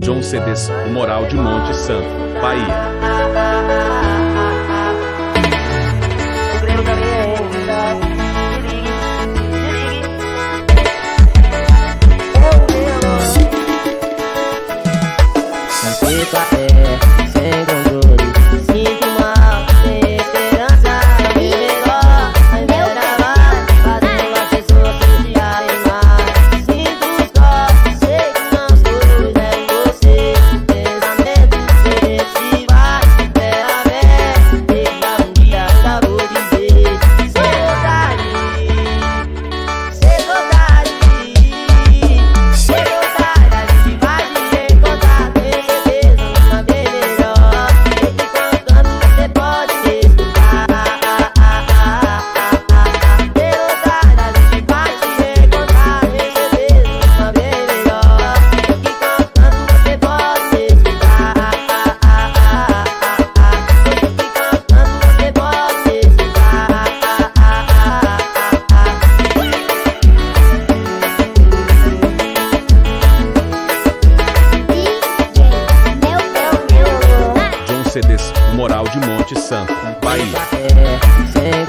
John CDs, o Moral de Monte Santo, Bahia. Sem controle, sinto mal, sem esperança. É melhor, ao invés da mais, fazer uma pessoa se animar. Sinto os corpos, sei que não sou, é você. Pensamento, sei se vai, terra aberta. Deixa um dia, ainda vou dizer. Saudade, saudade, saudade. A gente vai se encontrar, tem certeza. CDs, o Moral de Monte Santo, Bahia.